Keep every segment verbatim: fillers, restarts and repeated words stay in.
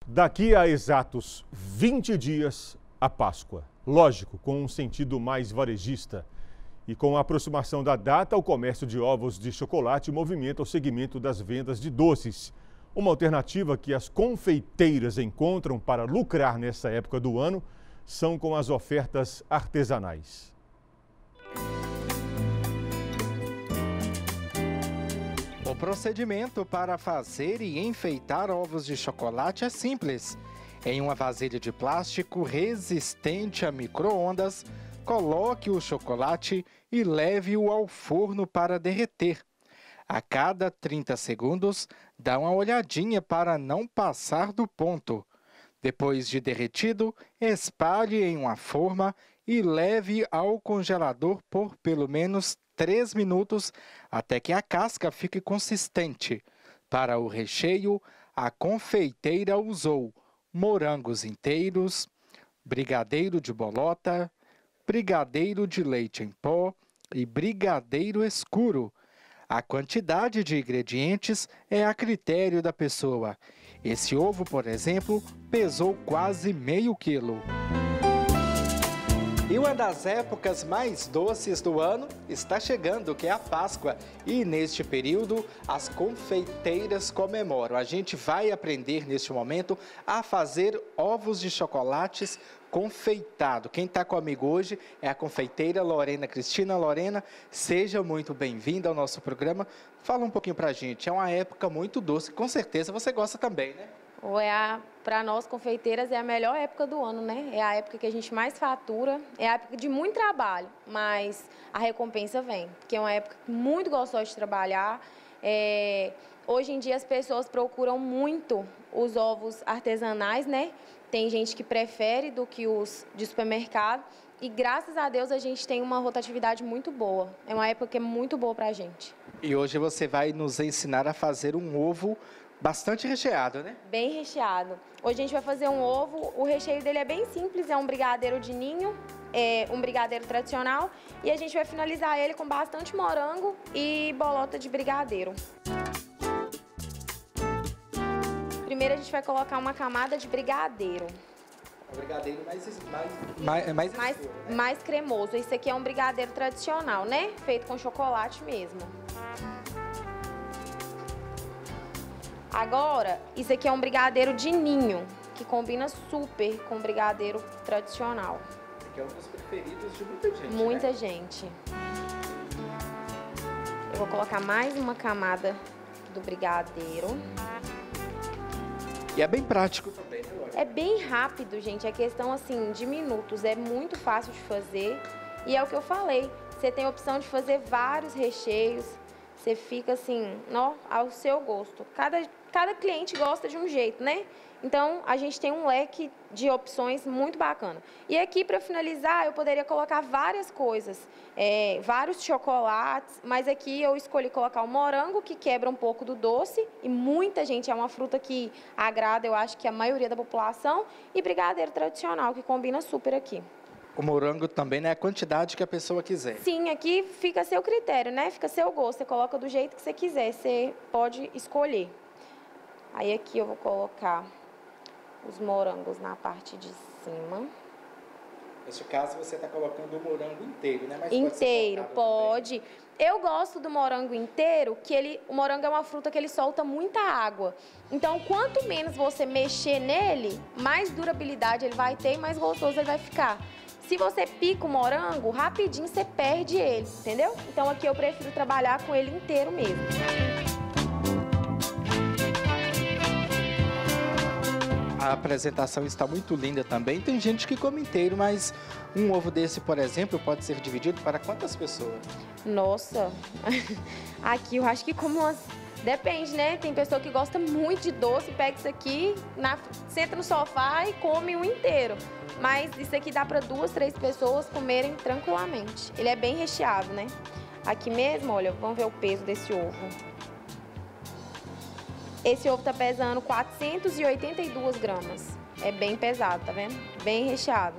Daqui a exatos vinte dias, a Páscoa. Lógico, com um sentido mais varejista. E com a aproximação da data, o comércio de ovos de chocolate movimenta o segmento das vendas de doces. Uma alternativa que as confeiteiras encontram para lucrar nessa época do ano são com as ofertas artesanais. O procedimento para fazer e enfeitar ovos de chocolate é simples. Em uma vasilha de plástico resistente a micro-ondas, coloque o chocolate e leve-o ao forno para derreter. A cada trinta segundos, dá uma olhadinha para não passar do ponto. Depois de derretido, espalhe em uma forma e leve ao congelador por pelo menos três minutos até que a casca fique consistente. Para o recheio, a confeiteira usou morangos inteiros, brigadeiro de bolota, brigadeiro de leite em pó e brigadeiro escuro. A quantidade de ingredientes é a critério da pessoa. Esse ovo, por exemplo, pesou quase meio quilo. E uma das épocas mais doces do ano está chegando, que é a Páscoa. E neste período, as confeiteiras comemoram. A gente vai aprender neste momento a fazer ovos de chocolates confeitado. Quem está comigo hoje é a confeiteira Lorena Cristina. Lorena, seja muito bem-vinda ao nosso programa. Fala um pouquinho pra gente. É uma época muito doce, com certeza você gosta também, né? É para nós confeiteiras é a melhor época do ano, né? É a época que a gente mais fatura, é a época de muito trabalho, mas a recompensa vem, porque é uma época muito gostosa de trabalhar. É... Hoje em dia as pessoas procuram muito os ovos artesanais, né? Tem gente que prefere do que os de supermercado e graças a Deus a gente tem uma rotatividade muito boa. É uma época que é muito boa para a gente. E hoje você vai nos ensinar a fazer um ovo bastante recheado, né? Bem recheado. Hoje a gente vai fazer um ovo, o recheio dele é bem simples, é um brigadeiro de ninho, é um brigadeiro tradicional e a gente vai finalizar ele com bastante morango e bolota de brigadeiro. Primeiro a gente vai colocar uma camada de brigadeiro. O brigadeiro mais, mais, mais, mais, mais, escuro, né? Mais cremoso. Esse aqui é um brigadeiro tradicional, né? Feito com chocolate mesmo. Agora, isso aqui é um brigadeiro de ninho, que combina super com o brigadeiro tradicional. Que é um dos preferidos de muita gente, Muita né? gente. Eu vou colocar mais uma camada do brigadeiro. E é bem prático também, né, Lorena? É bem rápido, gente. É questão, assim, de minutos. É muito fácil de fazer. E é o que eu falei. Você tem a opção de fazer vários recheios. Você fica assim, ó, ao seu gosto. Cada, cada cliente gosta de um jeito, né? Então, a gente tem um leque de opções muito bacana. E aqui, para finalizar, eu poderia colocar várias coisas, é, vários chocolates, mas aqui eu escolhi colocar o morango, que quebra um pouco do doce, e muita gente, é uma fruta que agrada, eu acho que a maioria da população, e brigadeiro tradicional, que combina super aqui. O morango também, né? A quantidade que a pessoa quiser. Sim, aqui fica a seu critério, né? Fica a seu gosto. Você coloca do jeito que você quiser. Você pode escolher. Aí aqui eu vou colocar os morangos na parte de cima. Nesse caso, você está colocando o morango inteiro, né? Mas inteiro, pode. pode. Eu gosto do morango inteiro, que ele, o morango é uma fruta que ele solta muita água. Então, quanto menos você mexer nele, mais durabilidade ele vai ter e mais gostoso ele vai ficar. Se você pica o morango, rapidinho você perde ele, entendeu? Então aqui eu prefiro trabalhar com ele inteiro mesmo. A apresentação está muito linda também. Tem gente que come inteiro, mas um ovo desse, por exemplo, pode ser dividido para quantas pessoas? Nossa, aqui eu acho que como umas... Depende, né? Tem pessoa que gosta muito de doce, pega isso aqui, na... senta no sofá e come um inteiro. Mas isso aqui dá para duas, três pessoas comerem tranquilamente. Ele é bem recheado, né? Aqui mesmo, olha, vamos ver o peso desse ovo. Esse ovo tá pesando quatrocentos e oitenta e duas gramas. É bem pesado, tá vendo? Bem recheado.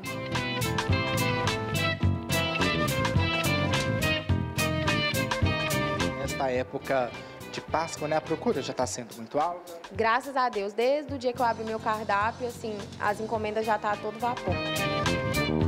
Nesta época de Páscoa, né? A procura já está sendo muito alta? Graças a Deus, desde o dia que eu abri meu cardápio, assim, as encomendas já estão a todo vapor.